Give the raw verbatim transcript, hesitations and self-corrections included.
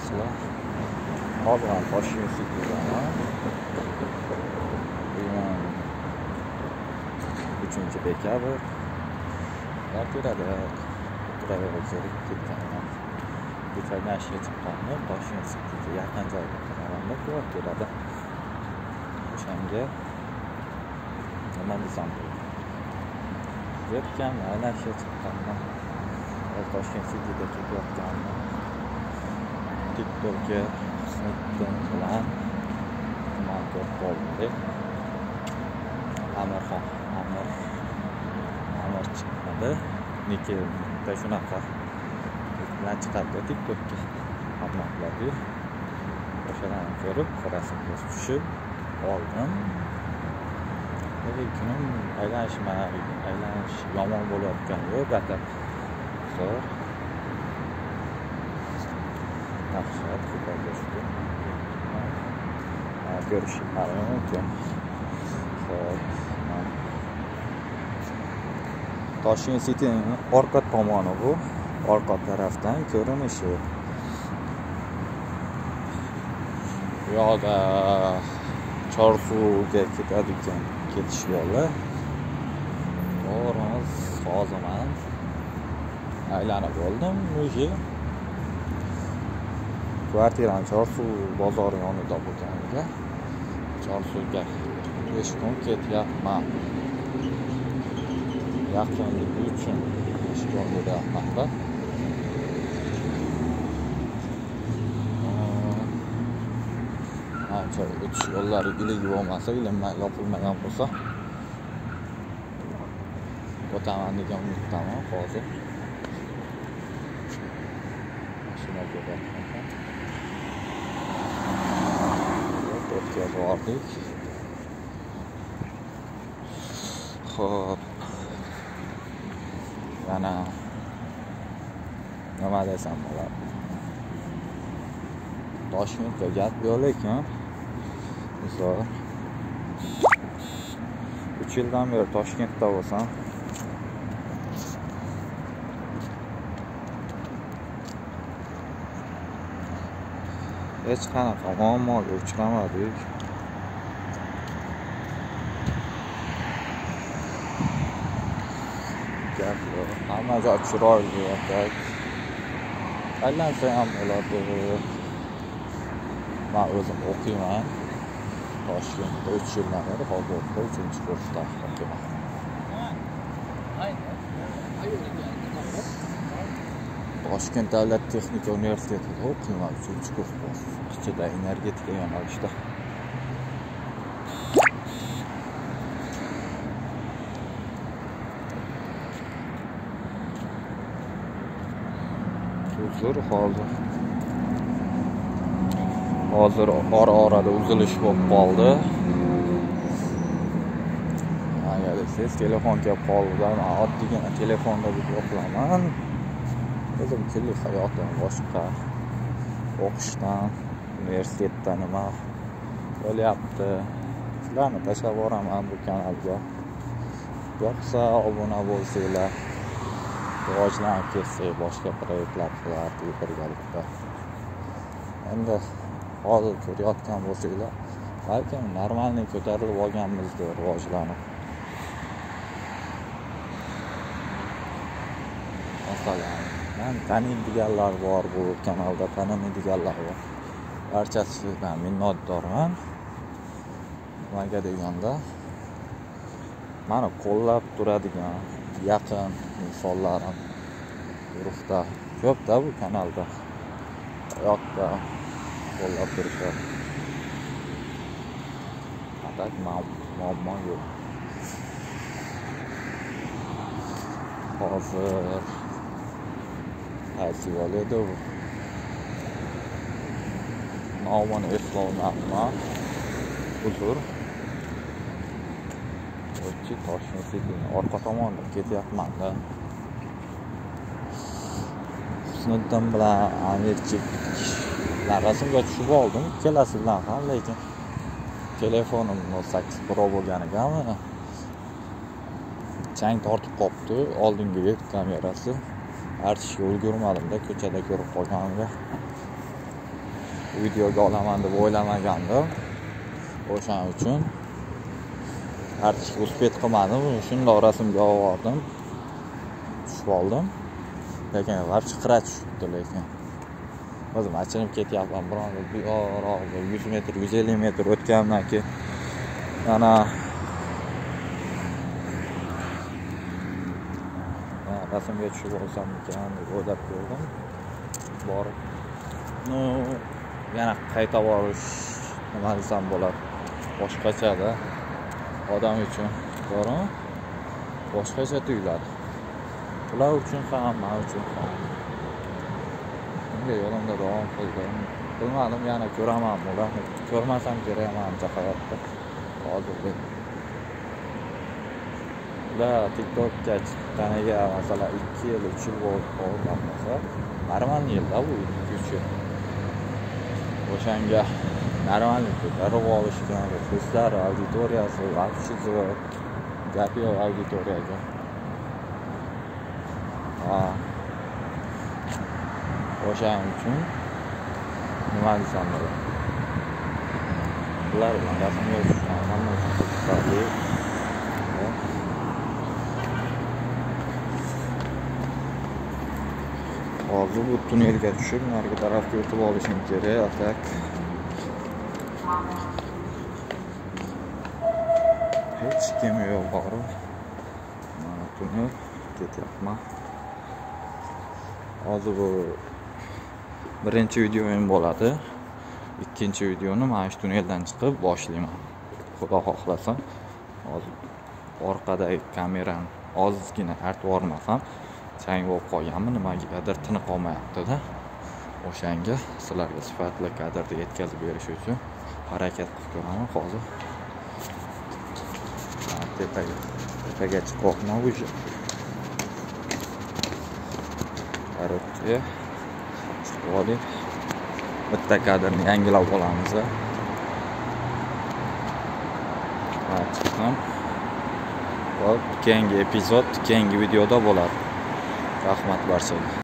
do'stlar. Hozir ham Toshkent City'daman. Bugun uchinchi dekabr. Kvartirada o'tiraverib ketganman. Kechagi ishga chiqqandim. Toshkent City'ga yaqin joyda turaman kvartirada. O'shanga nima desam bo'ladi. Yetgan aylashga chiqqanman. Toshkent City'da ketayotganman. TikTok'ga Snapchat bilan tuman ko'rib qoldik. Amirxon, Amir, Amir chiqadi. Niki da shunaqa bilan chiqadi TikTok'ga. Hammalarga o'shalarni ko'rib, rasmga tushib oldim. Lekin aylanishma, aylanish yomon bo'layotgan yo'q, atar zo'r. Yaxshiyat ko'payishdi. Ko'rishingiz mumkin. Toshkent City'ning orqa tomoni bu. Orqa tarafdan ko'rinishi. Bu yoqda Chorsuvga ketadigan ketish yo'li. To'g'rimiz hozir men aylanib oldim. O'sha kvartiram Chorsuv bozori yonida bo'lganiga Chorsuvga besh kun ketyapman. Yaqinligi uchun ishga boryapman-da. Ancha o'tish yo'llari iligi bo'lmasa, ilinmay yopilmagan bo'lsa o'taman degan umiddaman hozir. Mashinaga borganman. O'tga bordik. Xo'p. Yana nima desam bo'ladi. Toshkentga gap yo'q, lekin misol uch yildan beri Toshkentda bo'lsam, hech qanaqa muammoga uchramadik. Gap yo'q. Hamma joy chiroyli yo'q. Aylansa ham bo'ladi. Men o'zim o'qiyman. Toshkentda uch yildan beri hozir uchinchi kursda o'qiyman. Toshkent davlat texnika universitetida o'qiyman, uchinchi kursda. Ichida energetika yo'nalishida. Uzr hozir. Hozir ora-orada uzilish bo'lib qoldi. Agar siz telefon kelib qoldi, men oddiygina telefonda yo'qlaman. O'zim kunlik hayotim boshqa. O'qishdan, universitetdan nima bo'lyapti. Sizlarni tashlab boraman bu kanalga. Yo'qsa obuna bo'lsanglar, rivojlanib ketsak, boshqa proyektlar qilardik birgalikda. Endi hozir ko'rayotgan bo'lsanglar, balkim normalniy ko'tarilib olganmizdir, rivojlanib. Masalan, men taniydiganlar bor bu kanalda, taniydiganlar bor. Barchasidan minnatdorman. Nimaga deganda, meni qo'llab turadigan yaqin insonlarim guruhda ko'p-da bu kanalda. Yo'qda qo'llab turishadi. Atak muammo yo'q. Hozir qaysi yo'l edi bu? Nomini eslolmayapman. Uzr. O'tchi Toshkent City'ning orqa tomonida ketyapman-da. Snapchat bilan Amirchik rasmga tushib oldim. Ikkalasi bilan ham, lekin telefonim Note sakkiz Pro bo'lganigami chang tortib qopti. Oldingi kamerasi artishga ulgurmadim-da, ko'chada ko'rib qolganimga. videoga olaman deb o'ylamagandim. O'shaning uchun artishga uspet qilmadim. Shundoq rasmga oldim. Tushib oldim. Lekin vaqti qira tushibdi lekin. O'zim achinib ketyapman. Biroq bu yoqda yuz metr, yuz ellik metr o'tgandan keyin yana rasmga tushib olsam ekan deb o'ylab ko'rdim. Borib, no, yana qayta borish nima desam bo'ladi. Boshqacha-da odam uchun, to'g'rimi? Boshqacha tuyuladi. Ular uchun ham, men uchun ham. Bunga yo'limda davom qildim. Bilmadim, yana ko'raman ularni. Ko'rmasam kerak menimcha hayotda. Hozir ular TikTokga chiqqaniga masalan ikki yil, uch yil bo'lgan bo'lsa, normalniy yilda bu ikki uch yil. O'shanga normalniy ko'tarib olishgan, do'stlar, auditoriyasi, общество, gapi yo'q auditoriyaga. Ha. O'shaning uchun nima desam bo'ladi? Bular bilan rasmga tushgan hamma qiziqarli. Hozir bu tunnelga tushib, narigi tarafga o'tib olishim kerak, atak. Hech kim yo'q bor. Mana tunnel ketyapman. Hozir bu birinchi videoim bo'ladi. Ikkinchi videoni mana shu tunneldan chiqib boshlayman. Xudo xohlasa. Hozir orqadagi kamerani ozgina artib yormasam, chang bo'lib qolganmi, nimagadir tiniq olmayapti-da. O'shanga sizlarga sifatli kadrda yetkazib berish uchun harakat qilib ko'raman hozir. Tepaga, tepaga chiqmoqman уже. Короче, chiqib oling. Bitta kadrni yangilab olamiz. Ha, chiqdim. Hop, keyingi epizod, keyingi videoda bo'ladi. Rahmat barchaga.